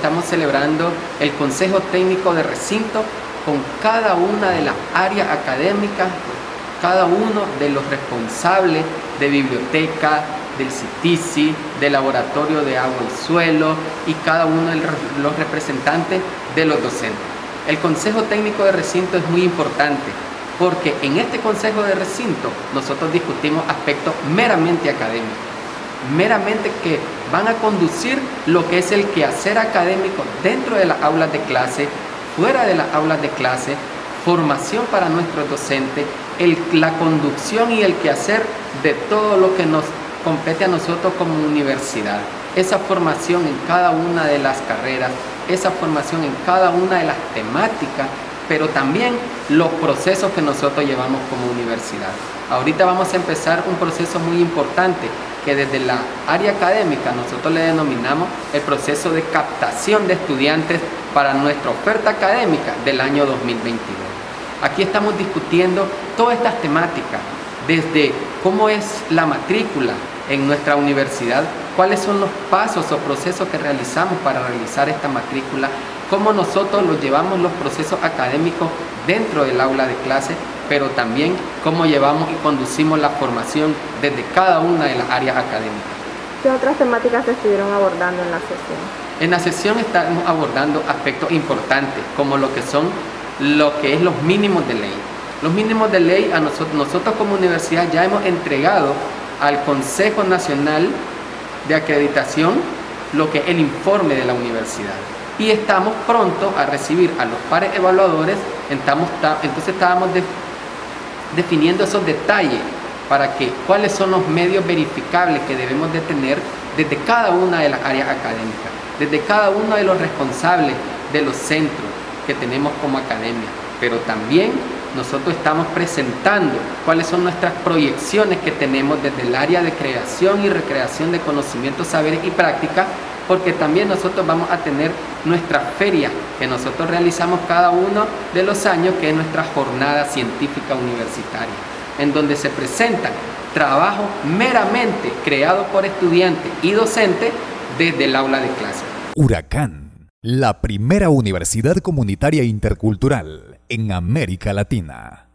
estamos celebrando el Consejo Técnico de Recinto con cada una de las áreas académicas, cada uno de los responsables de biblioteca, del CITISI, del Laboratorio de Agua y Suelo y cada uno de los representantes de los docentes. El Consejo Técnico de Recinto es muy importante porque en este Consejo de Recinto nosotros discutimos aspectos meramente académicos, meramente que van a conducir lo que es el quehacer académico dentro de las aulas de clase, fuera de las aulas de clase, formación para nuestros docentes, la conducción y el quehacer de todo lo que nos compete a nosotros como universidad. Esa formación en cada una de las carreras, esa formación en cada una de las temáticas, pero también los procesos que nosotros llevamos como universidad. Ahorita vamos a empezar un proceso muy importante que desde la área académica nosotros le denominamos el proceso de captación de estudiantes para nuestra oferta académica del año 2022. Aquí estamos discutiendo todas estas temáticas, desde cómo es la matrícula en nuestra universidad, cuáles son los pasos o procesos que realizamos para realizar esta matrícula, cómo nosotros los llevamos los procesos académicos dentro del aula de clase, pero también cómo llevamos y conducimos la formación desde cada una de las áreas académicas. ¿Qué otras temáticas se estuvieron abordando en la sesión? En la sesión estamos abordando aspectos importantes, como lo que es los mínimos de ley. Los mínimos de ley a nosotros como universidad ya hemos entregado al Consejo Nacional de Acreditación lo que es el informe de la universidad. Y estamos pronto a recibir a los pares evaluadores, entonces estábamos definiendo esos detalles para que cuáles son los medios verificables que debemos de tener desde cada una de las áreas académicas, desde cada uno de los responsables de los centros que tenemos como academia, pero también nosotros estamos presentando cuáles son nuestras proyecciones que tenemos desde el área de creación y recreación de conocimientos, saberes y prácticas, porque también nosotros vamos a tener nuestra feria que nosotros realizamos cada uno de los años, que es nuestra jornada científica universitaria, en donde se presentan trabajos meramente creados por estudiantes y docentes desde el aula de clase. Huracán, la primera universidad comunitaria intercultural en América Latina.